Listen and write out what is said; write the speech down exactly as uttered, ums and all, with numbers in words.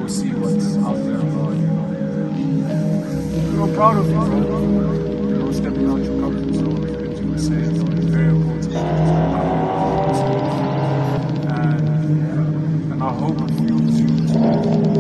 we'll see what's out there. But, you know, proud of you, bro. You know, stepping out your comfort zone, like Benji was saying, you know, it's very important. And, and I hope for you to, to